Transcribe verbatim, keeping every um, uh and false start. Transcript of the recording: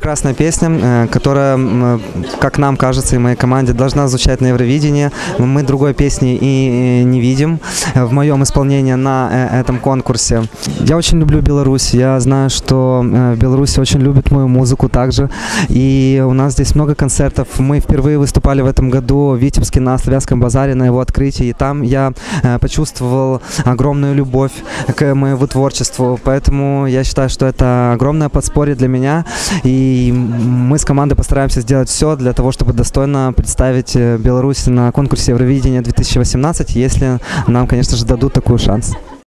прекрасная песня, которая, как нам кажется, и моей команде, должна звучать на Евровидении. Мы другой песни и не видим в моем исполнении на этом конкурсе. Я очень люблю Беларусь. Я знаю, что в Беларуси очень любят мою музыку также. И у нас здесь много концертов. Мы впервые выступали в этом году в Витебске на Славянском базаре, на его открытии. И там я почувствовал огромную любовь к моему творчеству. Поэтому я считаю, что это огромное подспорье для меня. И мы с командой постараемся сделать все для того, чтобы достойно представить Беларусь на конкурсе Евровидения две тысячи восемнадцать, если нам, конечно же, дадут такой шанс.